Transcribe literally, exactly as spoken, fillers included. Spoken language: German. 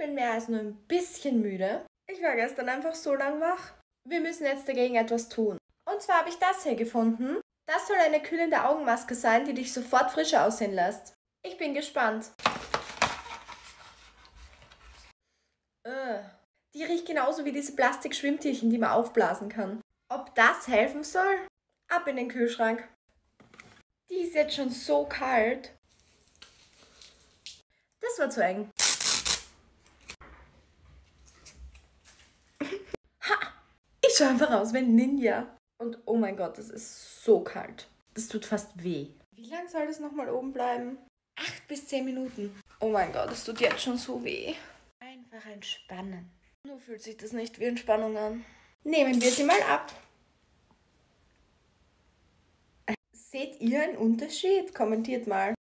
bin mehr als nur ein bisschen müde. Ich war gestern einfach so lang wach. Wir müssen jetzt dagegen etwas tun. Und zwar habe ich das hier gefunden. Das soll eine kühlende Augenmaske sein, die dich sofort frischer aussehen lässt. Ich bin gespannt. Äh, die riecht genauso wie diese Plastik-Schwimmtierchen, die man aufblasen kann. Ob das helfen soll? Ab in den Kühlschrank. Die ist jetzt schon so kalt. Das war zu eng. Ha! Ich schaue einfach aus wie ein Ninja. Und oh mein Gott, das ist so kalt. Das tut fast weh. Wie lange soll das nochmal oben bleiben? Acht bis zehn Minuten. Oh mein Gott, es tut jetzt schon so weh. Einfach entspannen. Nur fühlt sich das nicht wie Entspannung an. Nehmen wir sie mal ab. Seht ihr einen Unterschied? Kommentiert mal.